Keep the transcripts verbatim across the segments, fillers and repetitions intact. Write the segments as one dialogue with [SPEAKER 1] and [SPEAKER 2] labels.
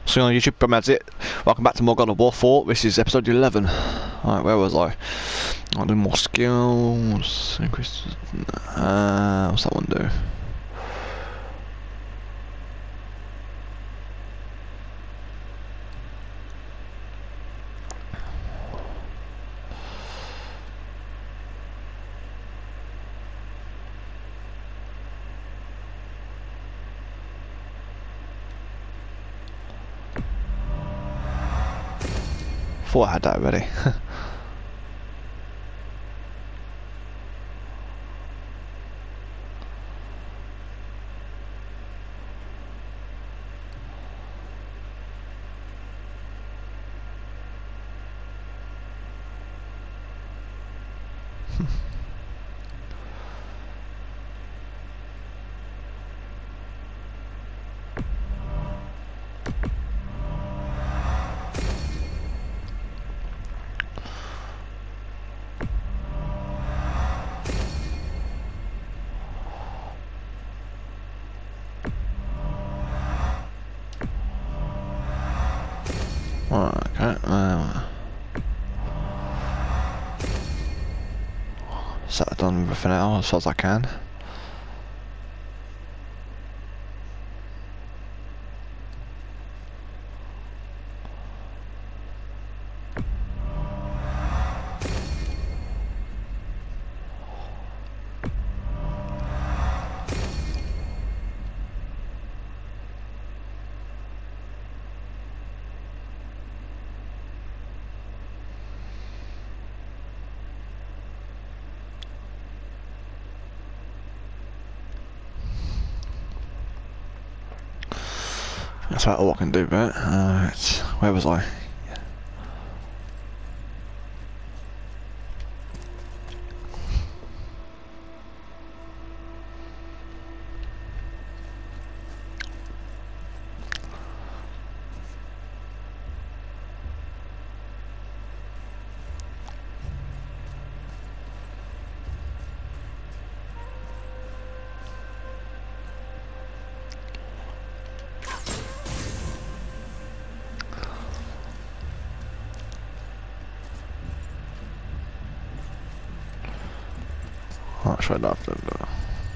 [SPEAKER 1] So on YouTube, that's it. Welcome back to more God of War four. This is episode eleven. Alright, where was I? I'll do more skills. Increase. Uh, what's that one do? Thought I had that already. Okay. Uh, set done everything else as far as I can. That's about all I can do, but uh, it's, where was I? Oh, I should have done that.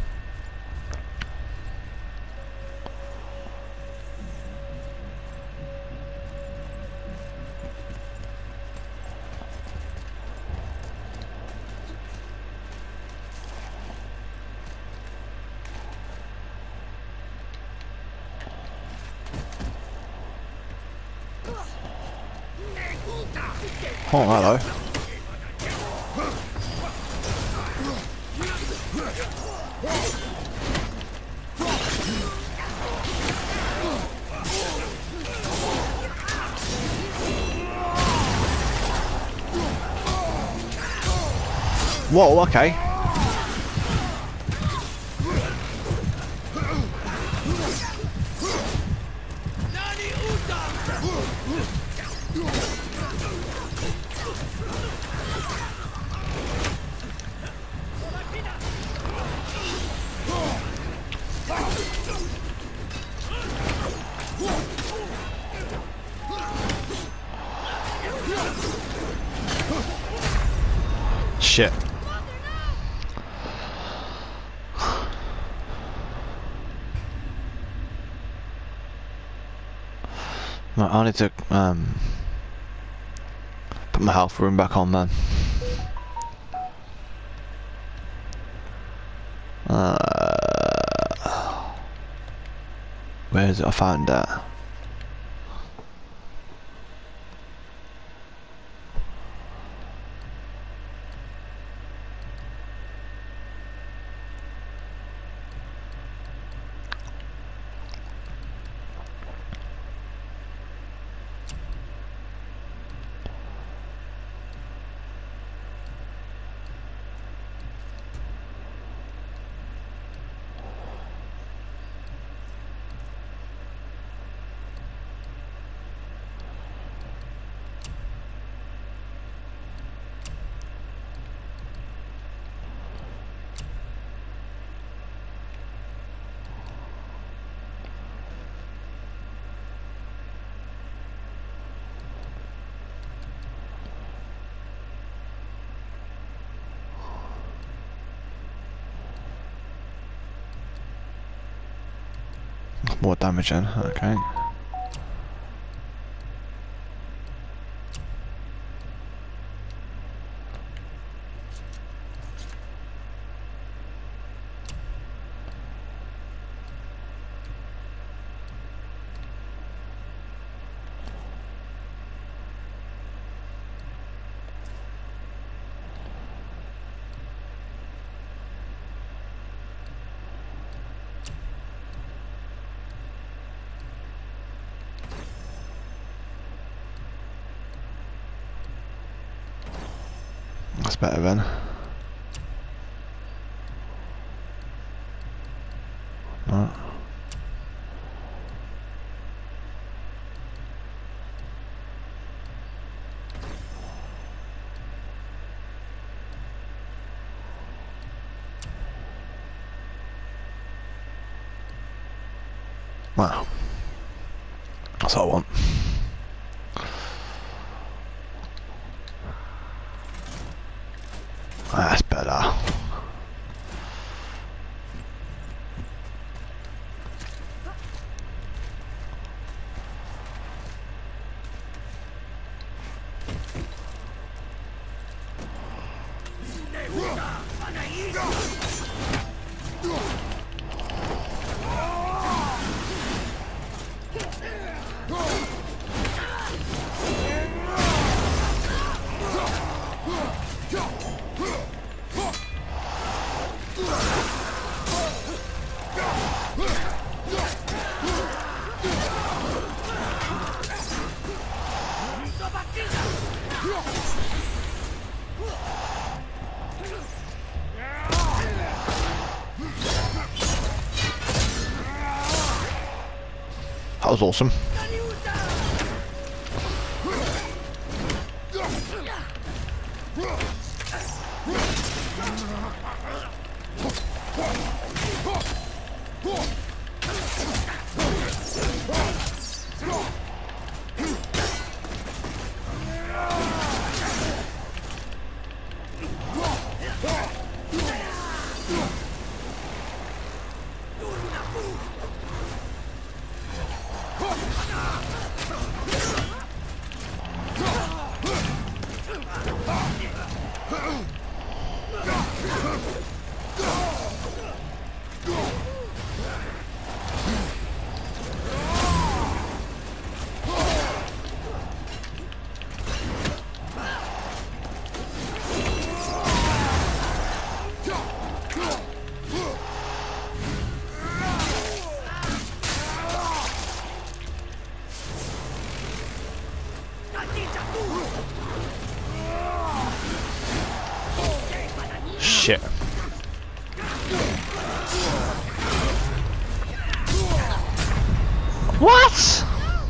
[SPEAKER 1] Oh, hello. Whoa, okay. Shit. Right, I need to um, put my health room back on then. Uh, where is it? I found that. More damage then, okay. That's better then. No. Wow. That's what I want. That's better. That was awesome. Shit. What?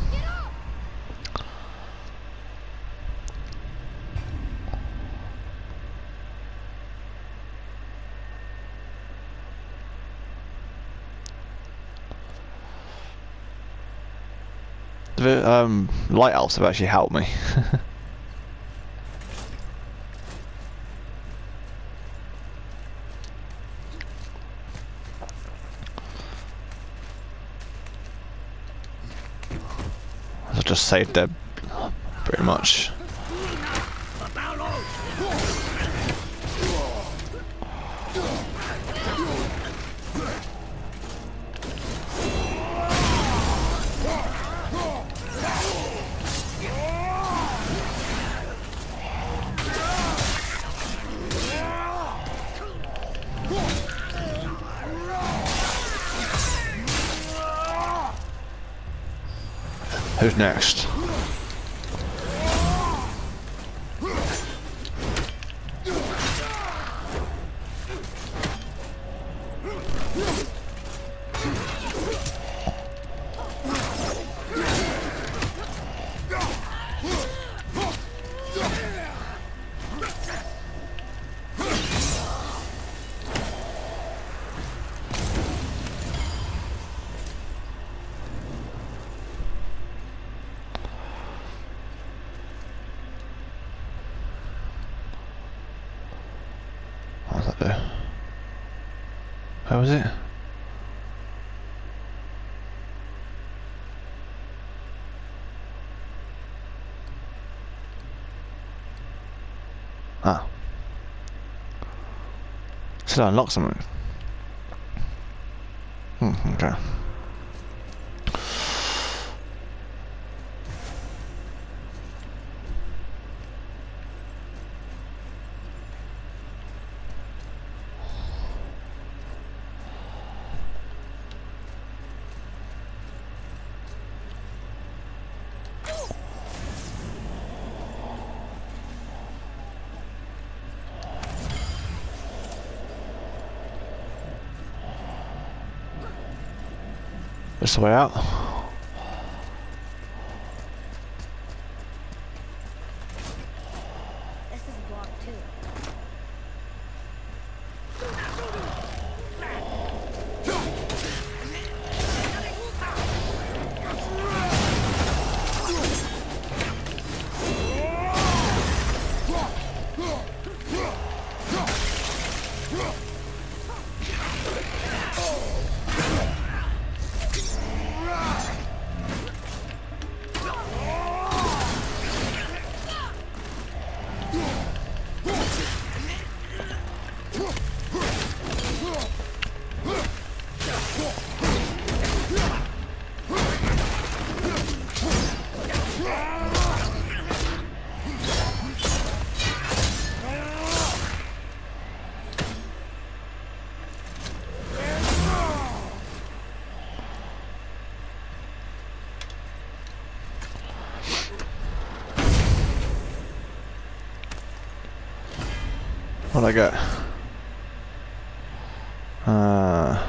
[SPEAKER 1] The um, light elves have actually helped me. I just saved them pretty much. Who's next? What's that there? Where was it? Ah. Should I unlock something? Hmm, okay. This the way out.
[SPEAKER 2] This is blocked too.
[SPEAKER 1] What'd I get? Uh...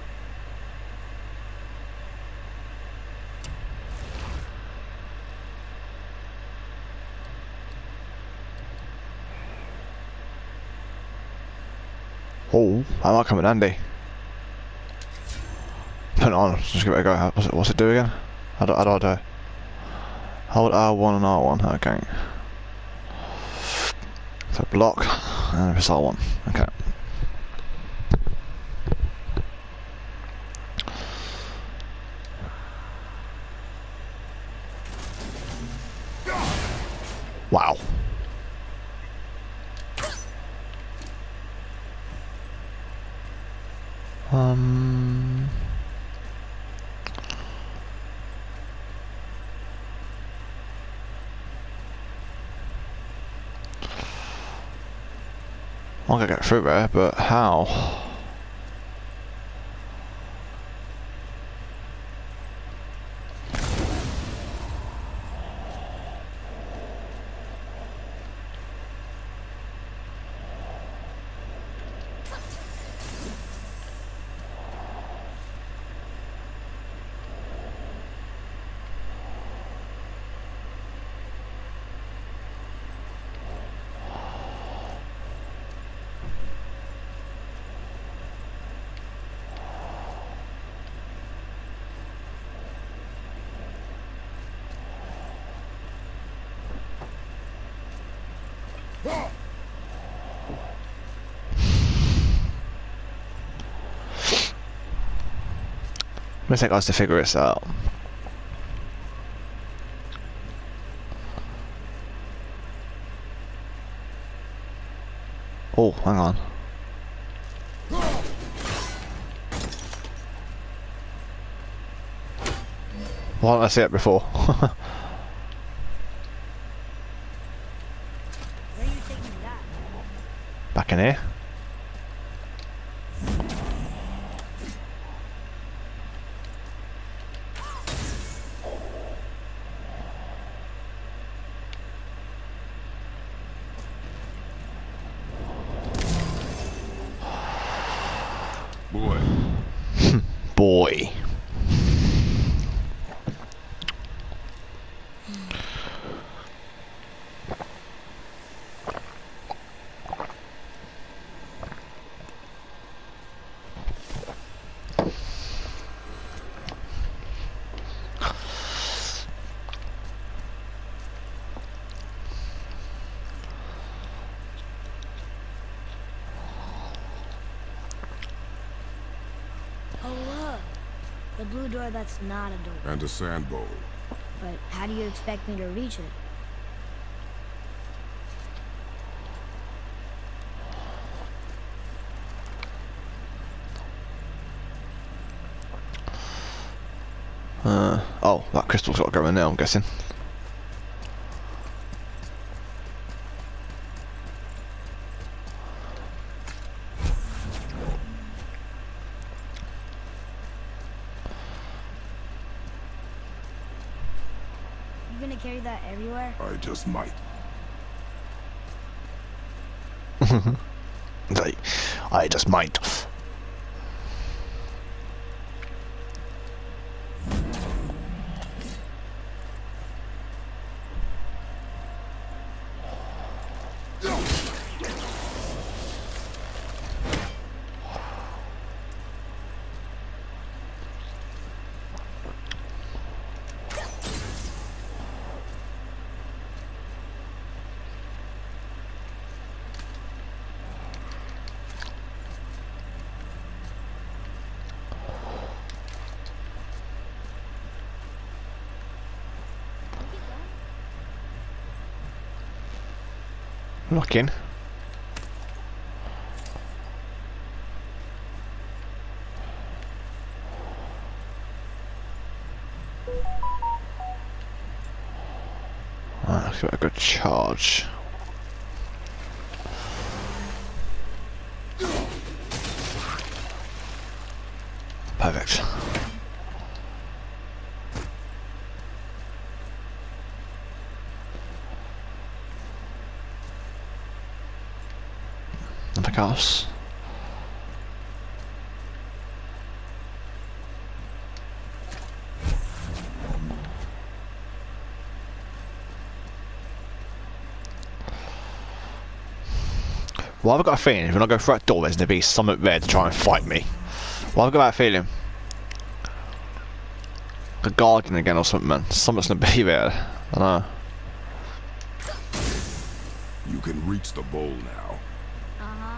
[SPEAKER 1] Oh, that might come in handy. Put it on, just give it a go. What's it, what's it do again? How do, how do I do? Hold R one and R one, okay. So block, and press R one, okay. Wow. Um... I'm gonna get through there, but how? I'm gonna take us to figure this out. Oh, hang on. Why didn't I see it before?
[SPEAKER 2] Where are you taking that?
[SPEAKER 1] Back in here.
[SPEAKER 3] Boy.
[SPEAKER 1] Boy.
[SPEAKER 2] Oh look, the blue door that's not a door.
[SPEAKER 3] And a sand bowl.
[SPEAKER 2] But how do you expect me to reach it?
[SPEAKER 1] Oh, that crystal's got to go in there, I'm guessing.
[SPEAKER 2] You gonna carry that everywhere?
[SPEAKER 3] I just might.
[SPEAKER 1] I, I just might. Lock in. Right, let's give it a good charge. Perfect. Nothing else. Well, I've got a feeling if when I go through that door, there's going to be something there to try and fight me. Well, I've got that feeling. A guardian again or something, man. Something's going to be there. I don't know.
[SPEAKER 3] You can reach the bowl now.
[SPEAKER 2] Uh-huh.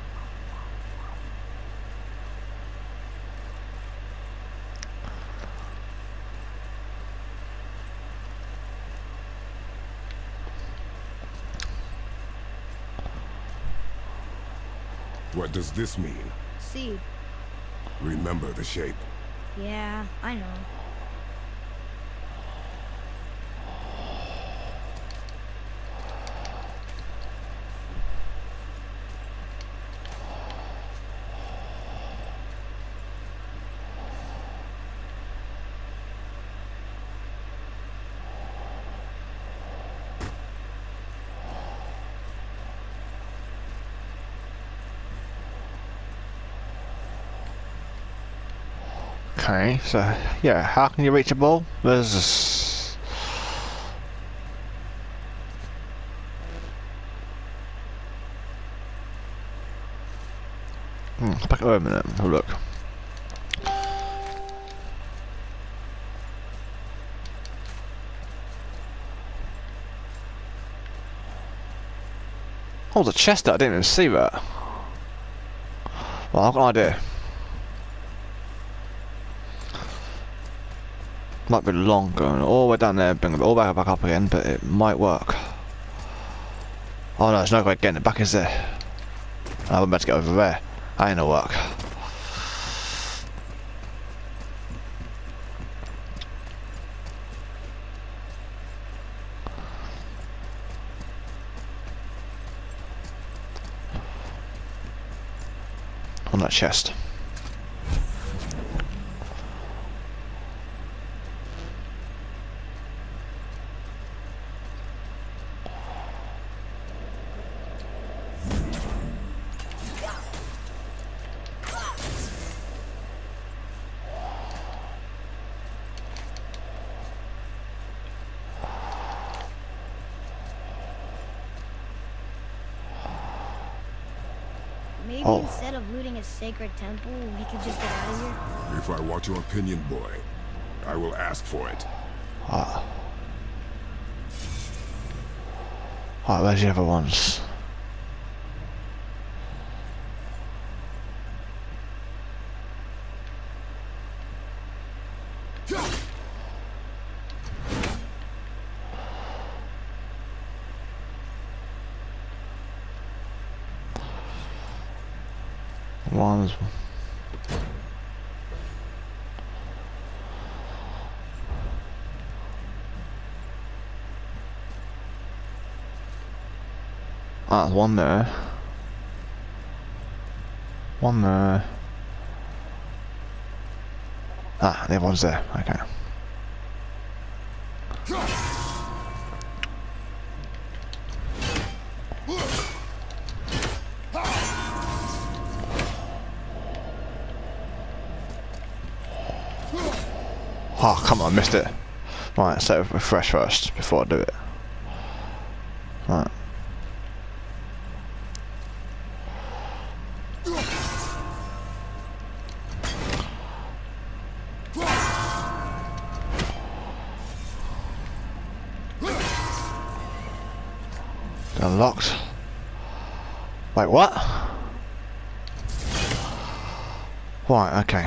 [SPEAKER 3] What does this mean?
[SPEAKER 2] See.
[SPEAKER 3] Remember the shape.
[SPEAKER 2] Yeah, I know.
[SPEAKER 1] Okay, so yeah, how can you reach a ball? There's hmm, back over a minute. Have a look. Oh, the chest there, I didn't even see that. Well, I've got an idea. Might be long going all the way down there, bring it all back back up again, but it might work. Oh no, there's no way getting it back, is there? I'm about to get over there. That ain't gonna work. On that chest.
[SPEAKER 2] Maybe
[SPEAKER 1] Oh.
[SPEAKER 2] instead of looting a sacred temple, we could just get out of here?
[SPEAKER 3] If I want your opinion, boy, I will ask for it.
[SPEAKER 1] Ah. Alright, where's the other ones? One's Ah, there's one there. One there. Ah, the other one's there. Okay. Oh, come on, missed it. Right, so refresh first before I do it. Right. Unlocked. Wait, what? Right, okay.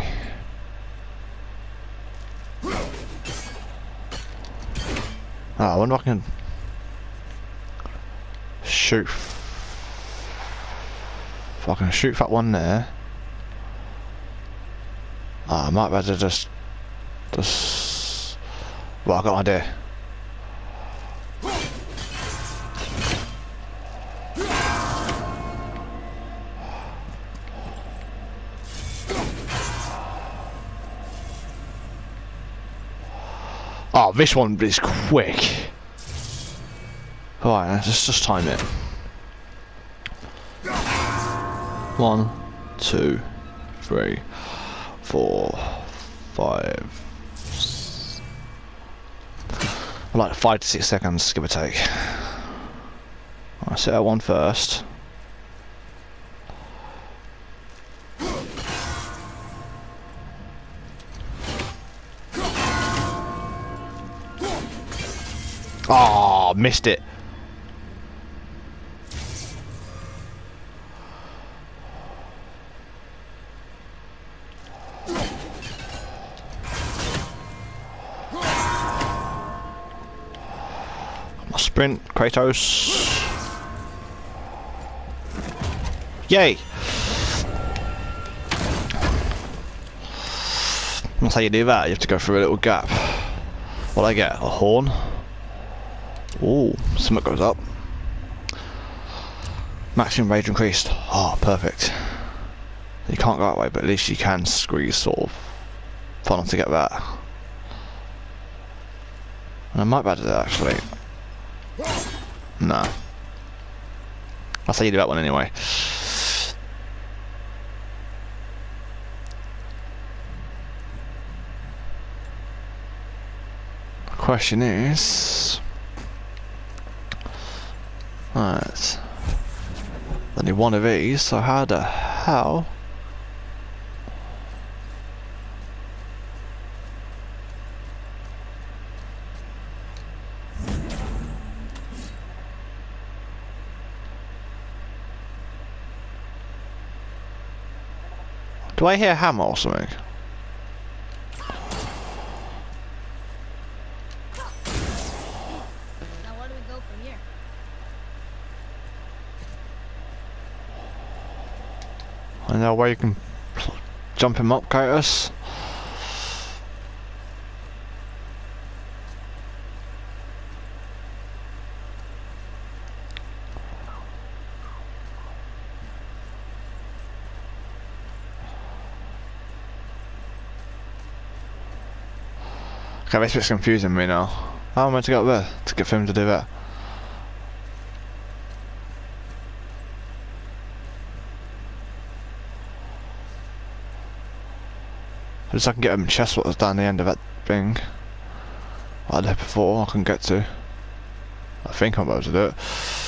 [SPEAKER 1] Oh, I wonder if I can shoot. If I can shoot that one there. Ah, oh, I might better just, just. Well, I got an idea. Oh, this one is quick. Alright, let's just time it. One, two, three, four, five. Like five to six seconds, give or take. I'll set that one first. Oh, missed it. My sprint, Kratos. Yay! That's how you do that. You have to go through a little gap. What do I get? A horn? Ooh, something goes up. Maximum rage increased. Oh, perfect. You can't go that way, but at least you can squeeze sort of. Fun to get that. And I might be able to do that actually. Nah. That's how you do that one anyway. The question is. Right. I need one of these, so how the hell? Do I hear a hammer or something? I know where you can jump him up, Kratos. Okay, this bit's confusing me now. How am I to get up there to get him to do that? At least I can get him chest what was down the end of that thing. What I did before, I couldn't get to. I think I'm able to do it.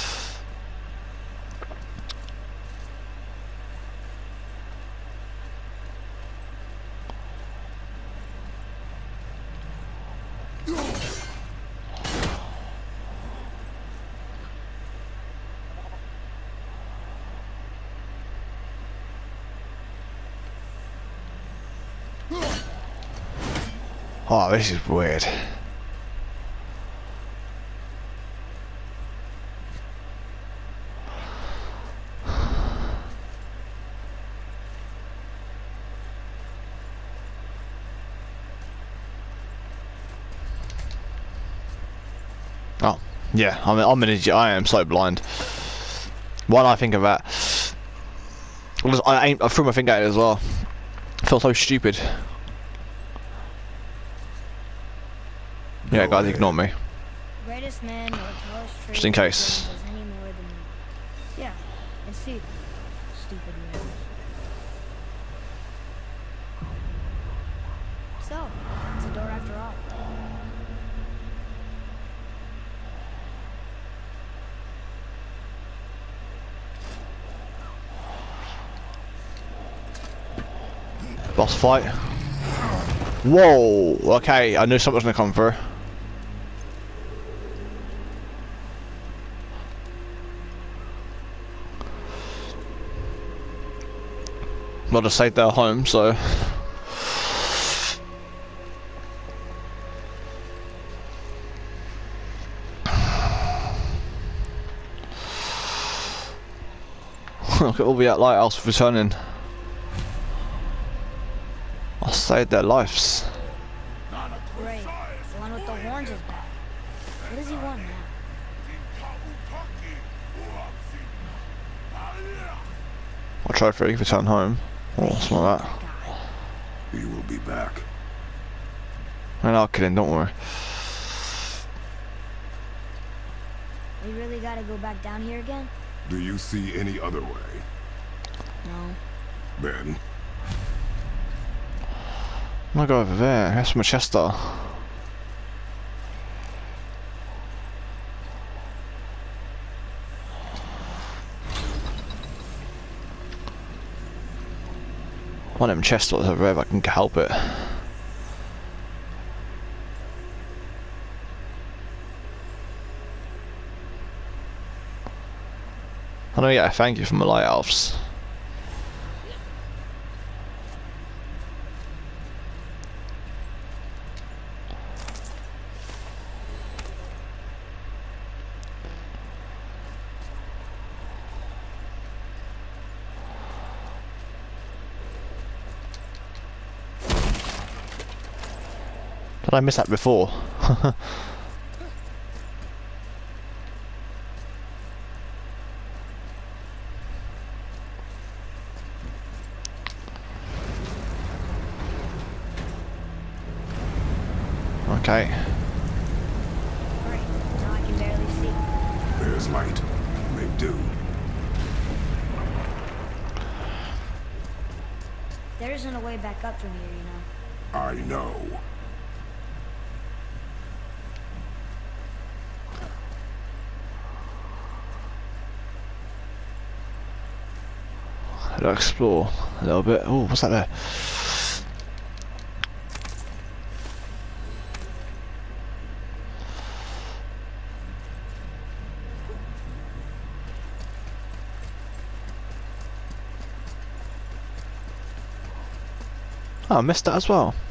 [SPEAKER 1] Oh, this is weird. Oh, yeah, I'm, I'm an idiot. I am so blind. Why did I think of that? I, just, I, aimed, I threw my finger at it as well. I felt so stupid. Yeah,
[SPEAKER 3] Go
[SPEAKER 1] guys,
[SPEAKER 3] ahead.
[SPEAKER 1] ignore me.
[SPEAKER 2] Greatest man or tallest tree.
[SPEAKER 1] Just in case.
[SPEAKER 2] does any more than me. Yeah, and see, stupid man. So, it's a door after all.
[SPEAKER 1] Boss fight. Whoa! Okay, I knew something was gonna come through. Well, just saved their home, so. Look at all the lighthouse returning. I saved their lives.
[SPEAKER 2] Great. The one with the horns is back. What does he want now?
[SPEAKER 1] I'll try for to return home. Oh, something like that.
[SPEAKER 3] He will be back.
[SPEAKER 1] And I'll kill him, don't worry.
[SPEAKER 2] We really gotta go back down here again?
[SPEAKER 3] Do you see any other way?
[SPEAKER 2] No.
[SPEAKER 3] Then,
[SPEAKER 1] I'm gonna go over there. That's Manchester. One of them chests over there if I can help it. I know you get a thank you from the light elves. Did I miss that before? Okay.
[SPEAKER 2] Great. Now I can barely see.
[SPEAKER 3] there's light. Make do.
[SPEAKER 2] There isn't a way back up from here, you know.
[SPEAKER 3] I know.
[SPEAKER 1] I'll explore a little bit. Oh, what's that there? Oh, I missed that as well.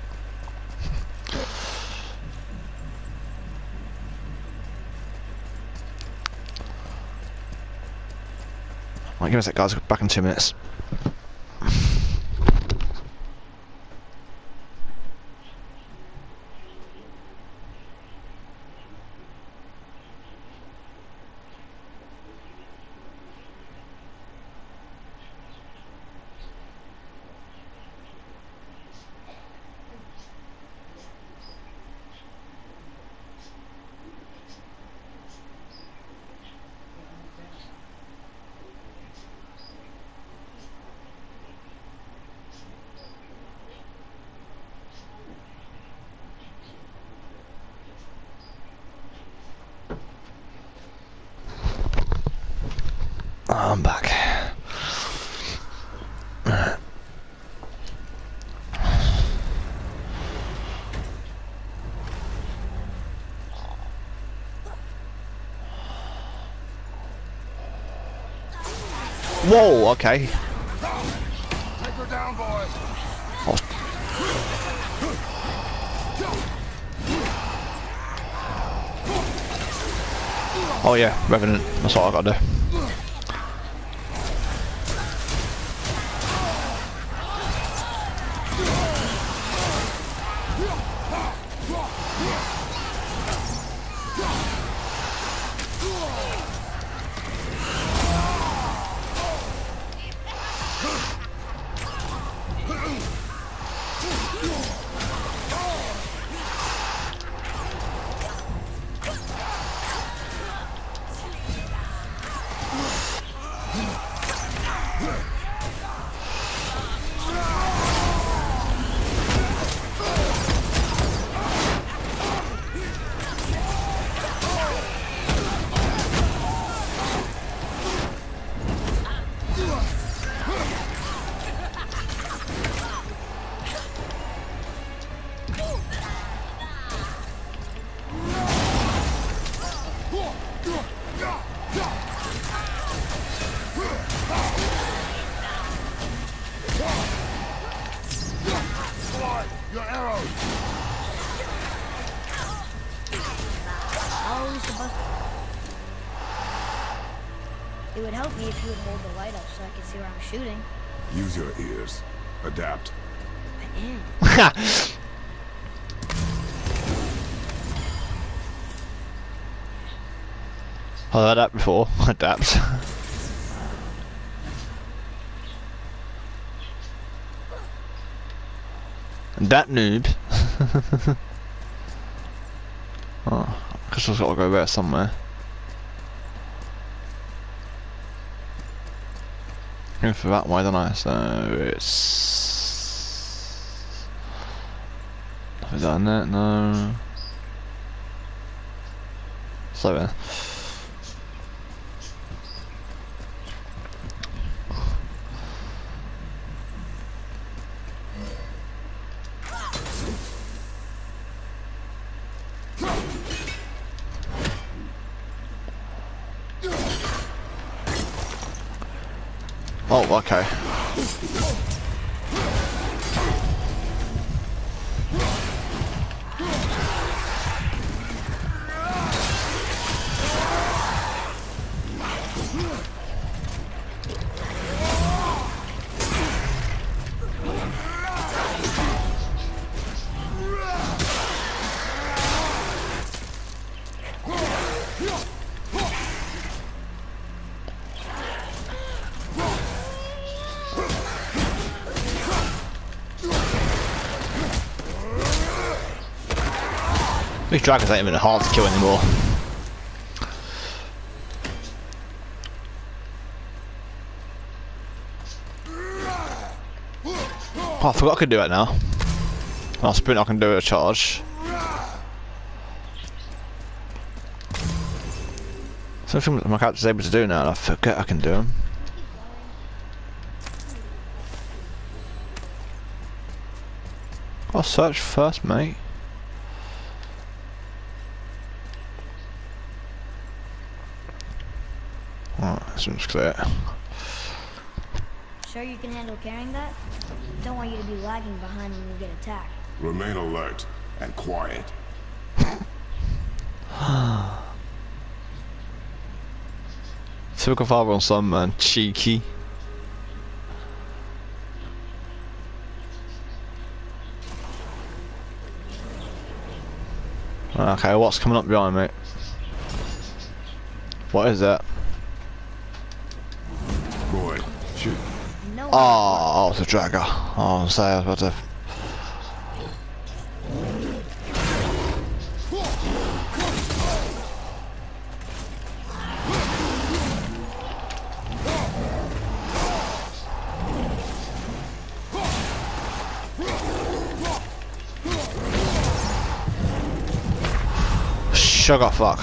[SPEAKER 1] Right, give me a sec, guys. Back in two minutes. I'm back. Whoa, okay.
[SPEAKER 3] Take her down, boys.
[SPEAKER 1] Oh yeah, Revenant. That's what I gotta do.
[SPEAKER 2] It would help me if you would hold the light up so I could see where I'm shooting.
[SPEAKER 3] Use your ears. Adapt.
[SPEAKER 2] I am.
[SPEAKER 1] I've heard that before. Adapt. That noob. Oh, I guess I've got to go there somewhere. Going for that way, don't I? So it's. Is that in it? No. So then. Oh, okay. These dragons ain't even hard to kill anymore. Oh, I forgot I could do it now. I'll sprint, I can do a charge. Something my character's able to do now, and I forget I can do them. I'll search first, mate. Alright, this one's clear.
[SPEAKER 2] Sure you can handle carrying that? Don't want you to be lagging behind when you get attacked.
[SPEAKER 3] Remain alert and quiet.
[SPEAKER 1] Typical father on son, man. Cheeky. Okay, what's coming up behind me? What is that?
[SPEAKER 3] Boy, shoot.
[SPEAKER 2] No.
[SPEAKER 1] Oh, it's a dragger. Oh, I'm saying I was about to. Sugar fuck.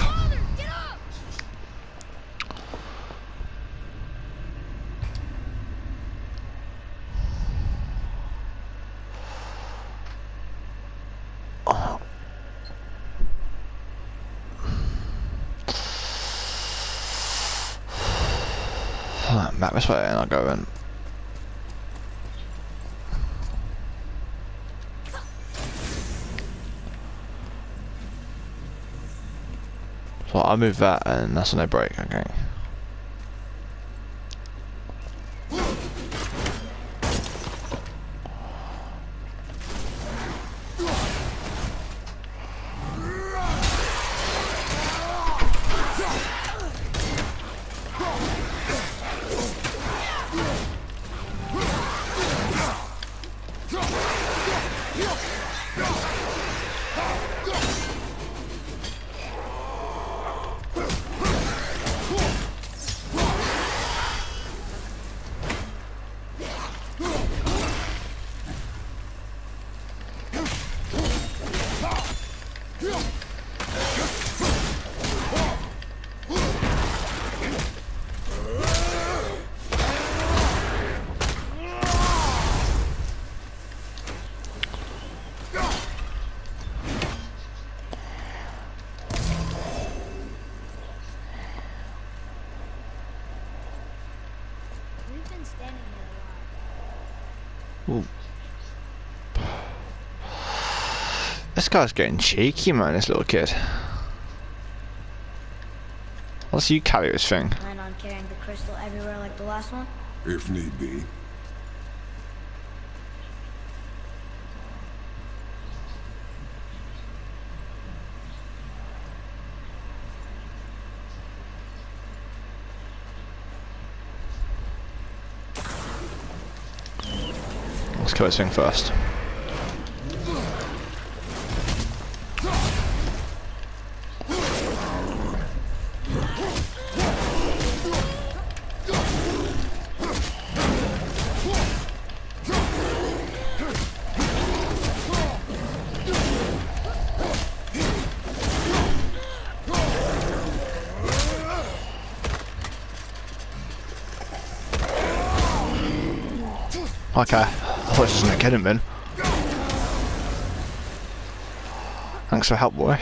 [SPEAKER 1] Back this way and I'll go in. So I move that and that's when they break, okay.
[SPEAKER 2] We've been standing there a while.
[SPEAKER 1] Ooh. This guy's getting cheeky, man, this little kid. Let's you carry this thing.
[SPEAKER 2] Plan on carrying the crystal everywhere like the last one?
[SPEAKER 3] If need be.
[SPEAKER 1] Let's kill this thing first. Okay, I thought this was gonna get him then. Thanks for help, boy.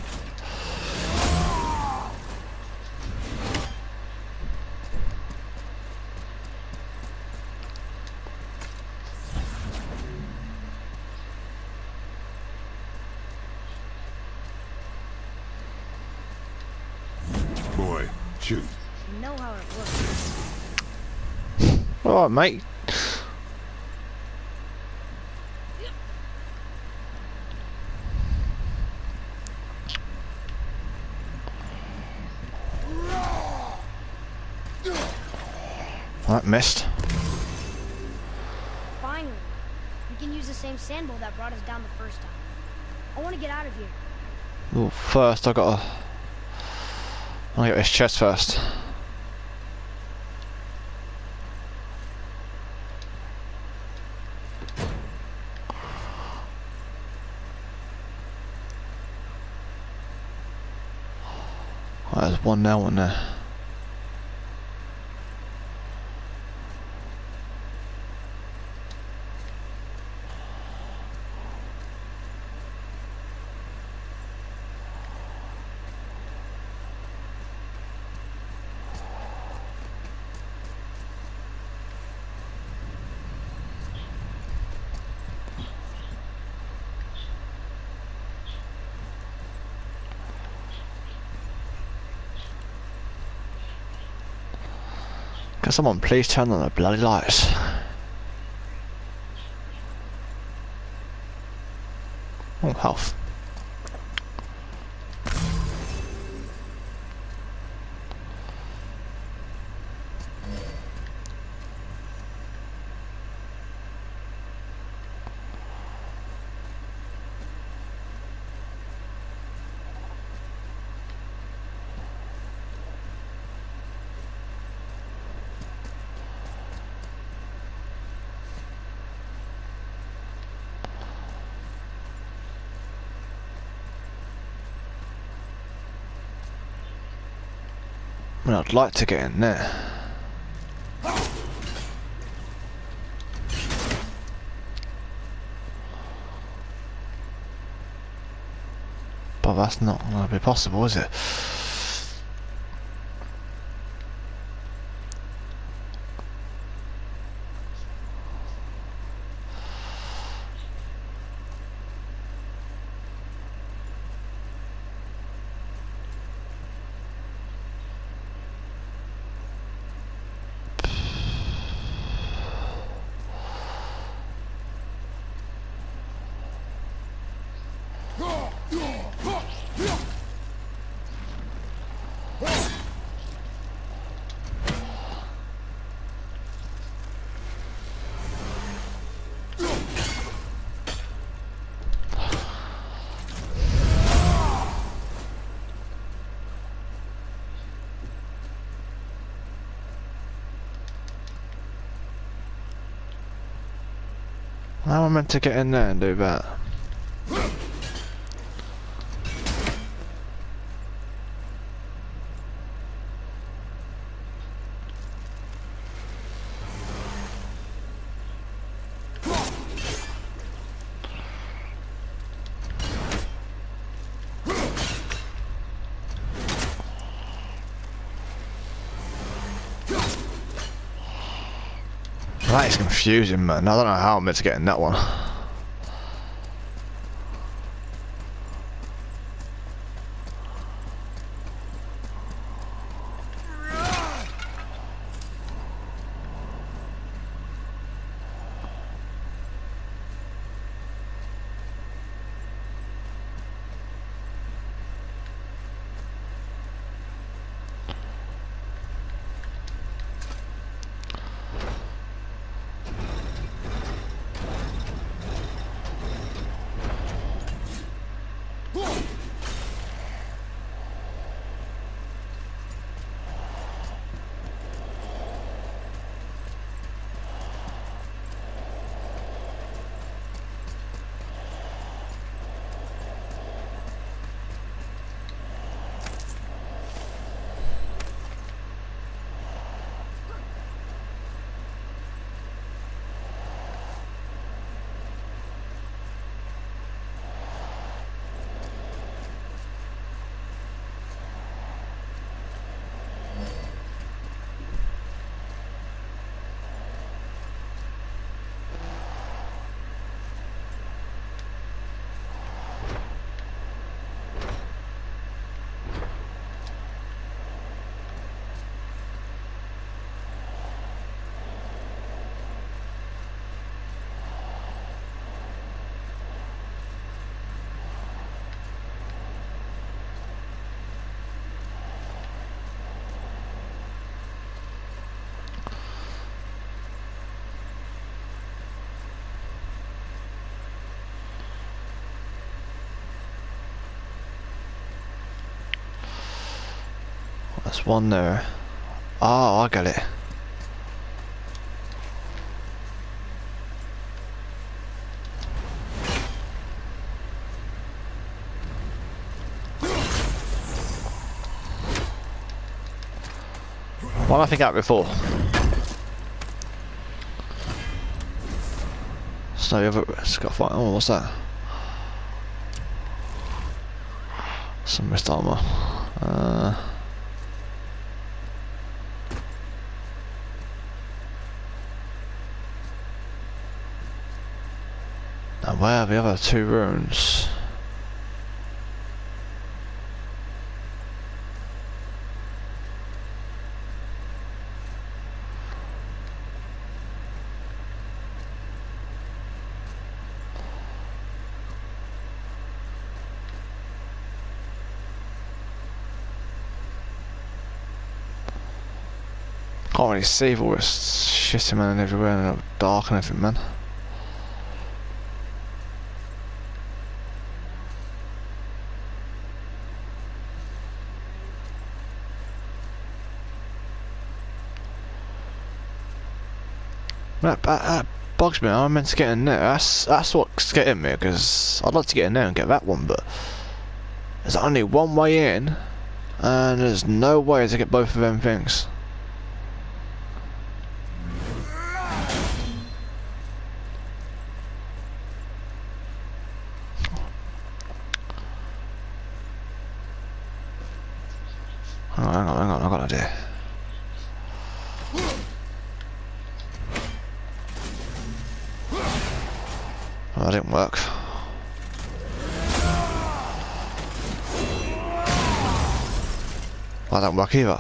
[SPEAKER 3] Boy, shoot.
[SPEAKER 2] You know how it works.
[SPEAKER 1] Alright, mate. That missed.
[SPEAKER 2] Finally. We can use the same sand bowl that brought us down the first time. I want to get out of here.
[SPEAKER 1] Well, first I gotta... I gotta get this chest first. Oh, there's one there, one there. Can someone please turn on the bloody lights? Oh, health. I mean, I'd like to get in there. But that's not going to be possible, is it? How am I meant to get in there and do that? That is confusing, man. I don't know how I'm meant to get in that one. That's one there. Oh, I get it. Why did I think out before? So you have it's got fight. Oh, what's that? Some wrist armor. Uh, now where are the other two runes? Can't really see all this shit man everywhere and dark and everything, man. That, that, that bugs me. I'm meant to get in there. That's that's what's getting me, because I'd like to get in there and get that one, but there's only one way in, and there's no way to get both of them things. Hang on, hang on, hang on, I've got an idea. Oh, that didn't work. Well, that didn't work either.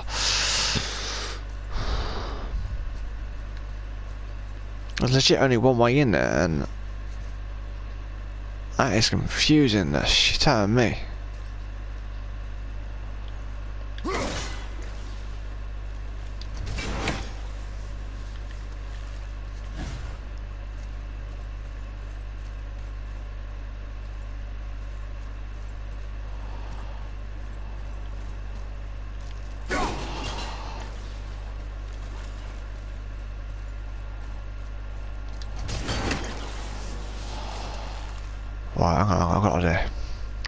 [SPEAKER 1] There's legit only one way in there, and that is confusing the shit out of me. Right, I've got, I've got an idea.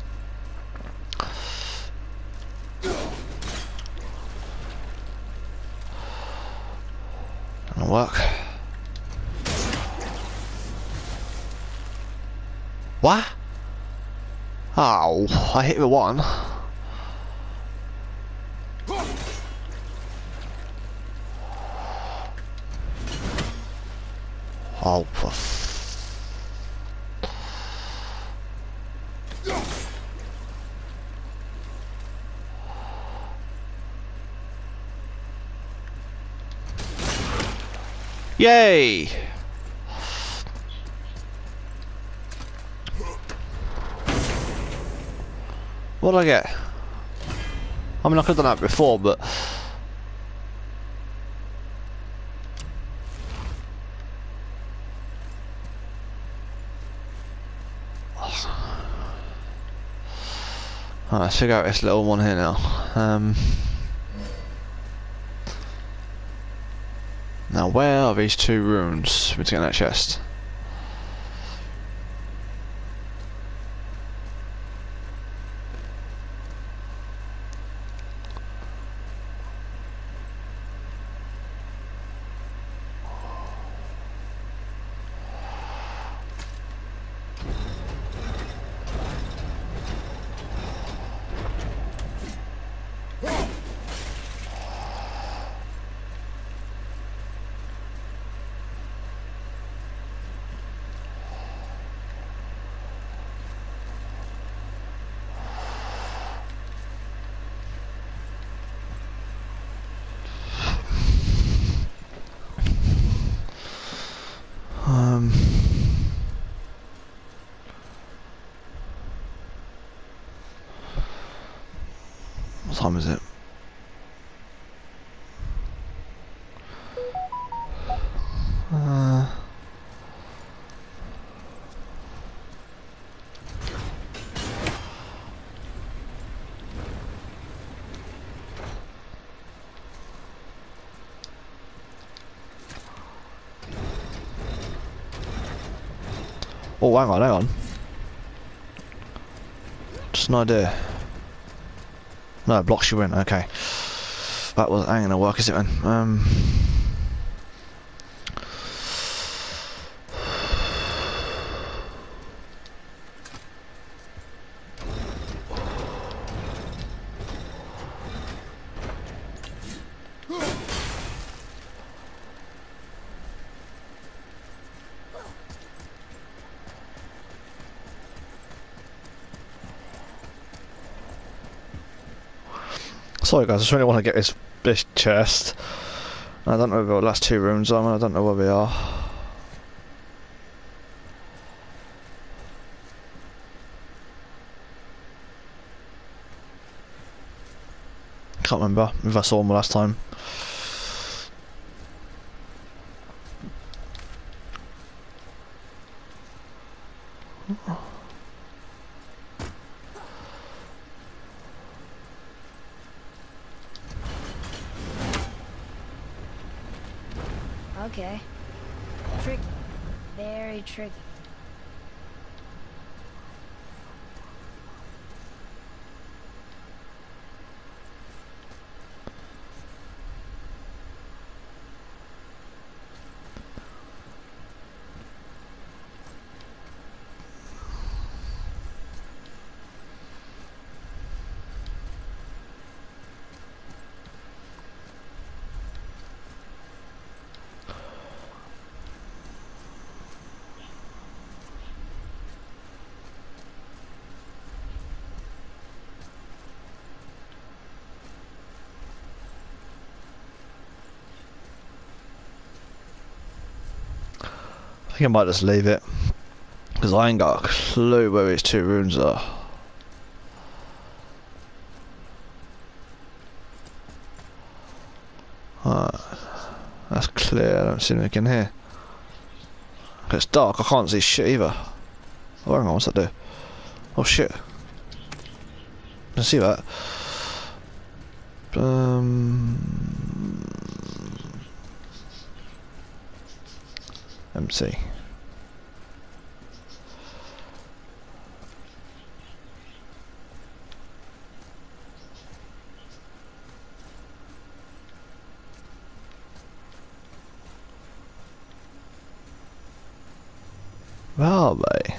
[SPEAKER 1] That'll work. What? Oh, I hit the one. Oh, for f Yay! What did I get? I mean, I could have done that before, but alright, let's figure out this little one here now. Um, now, where are these two runes? We're taking that chest. Um, what time is it? Uh, Oh, hang on, hang on. Just an idea. No, it blocks you in, okay. That was, ain't gonna work, is it, man? Um... Sorry guys, I just really want to get this this chest. I don't know where the last two rooms are, I don't know where we are. Can't remember if I saw them last time.
[SPEAKER 2] Okay. Tricky. Very tricky.
[SPEAKER 1] I think I might just leave it, because I ain't got a clue where these two rooms are. Alright, that's clear, I don't see anything in here. It's dark, I can't see shit either. Oh, hang on, what's that do? Oh shit. I can see that. Um... Empty. Where are they?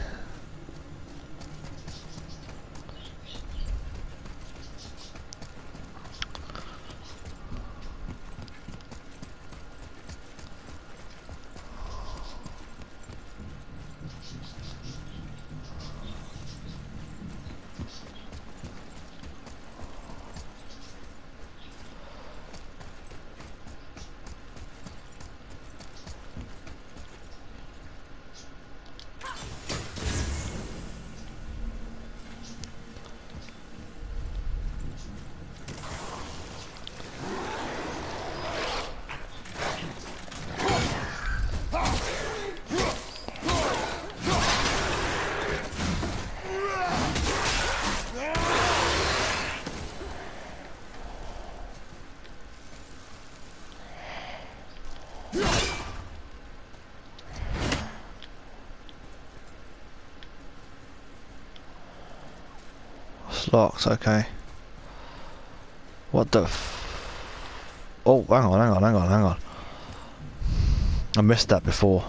[SPEAKER 1] It's locked, okay. What the f... Oh, hang on, hang on, hang on, hang on. I missed that before.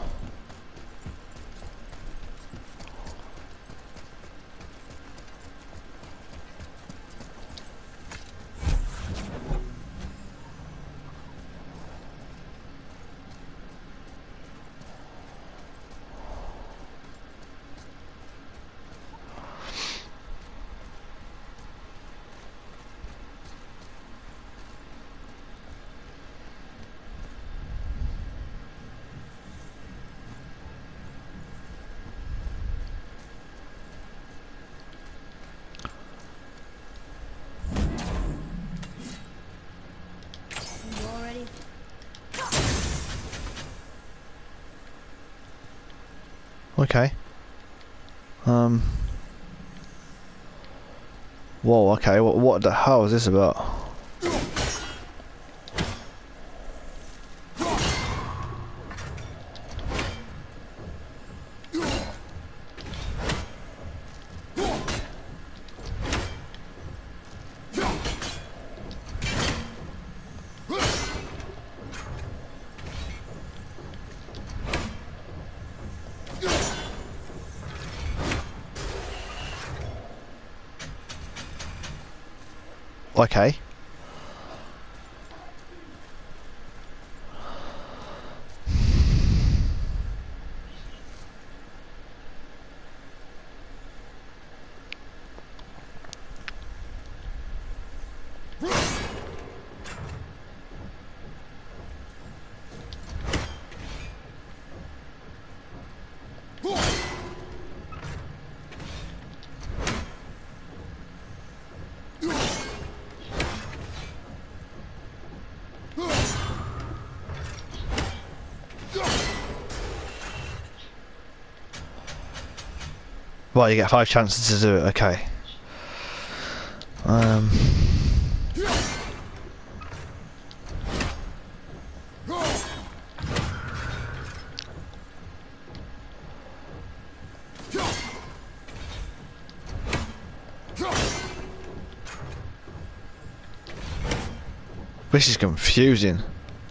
[SPEAKER 2] You all ready?
[SPEAKER 1] Okay. Um. Whoa, okay, what, what the hell is this about? Okay. Well, you get five chances to do it, okay. Um... This is confusing.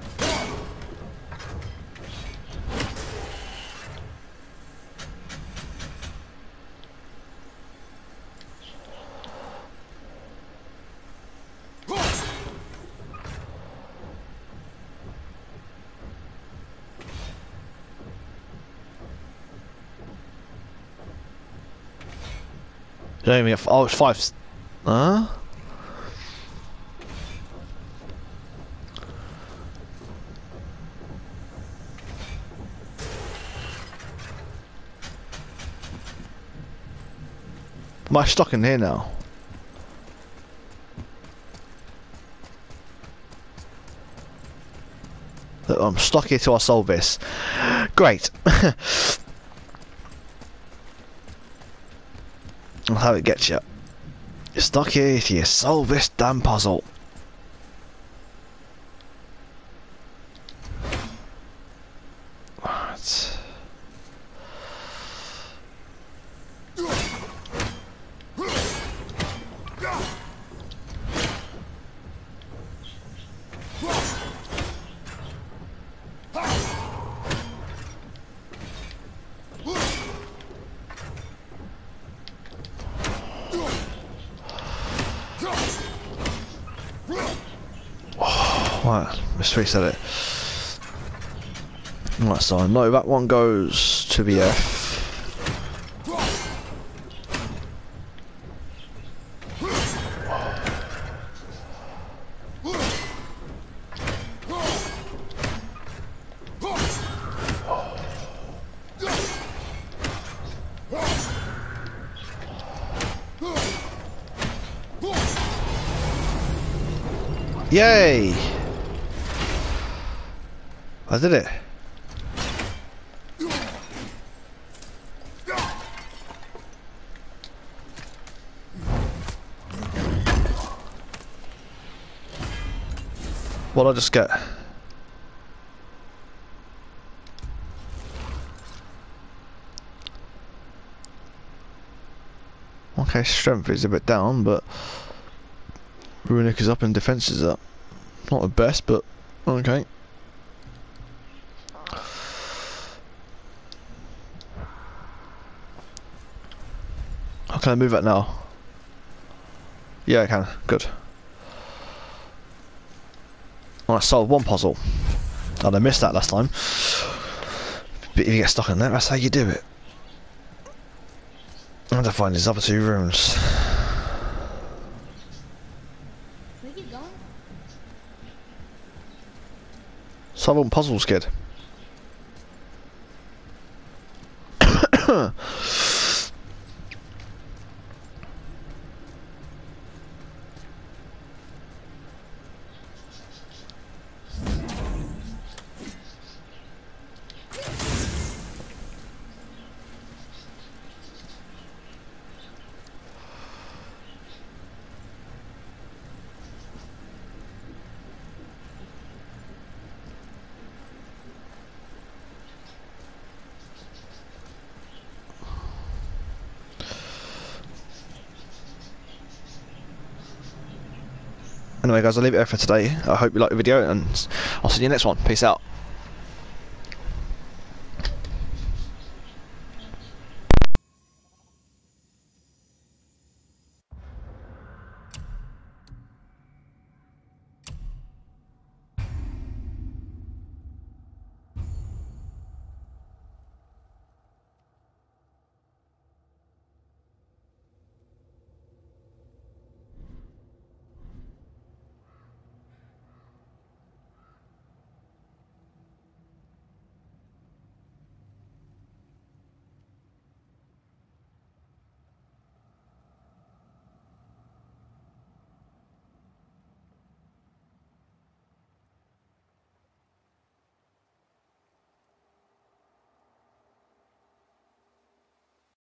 [SPEAKER 1] You don't even get, oh, it's five. Huh? Am I stuck in here now? Look, I'm stuck here till I solve this. Great. That's how it gets you. You're stuck here till you solve this damn puzzle. Right. Right, let's reset it. Right, so I know that one goes to the F. Yay! I did it. What'll I just get? Okay, strength is a bit down, but Runic is up and defense is up. Not the best, but okay. How can I move that now? Yeah, I can. Good. Well, I solved one puzzle. And I missed that last time. But if you get stuck in there, that's how you do it. I have to find these other two rooms.
[SPEAKER 2] Can we keep going?
[SPEAKER 1] Solve one puzzles, kid. Anyway guys, I'll leave it there for today. I hope you liked the video and I'll see you next one. Peace out.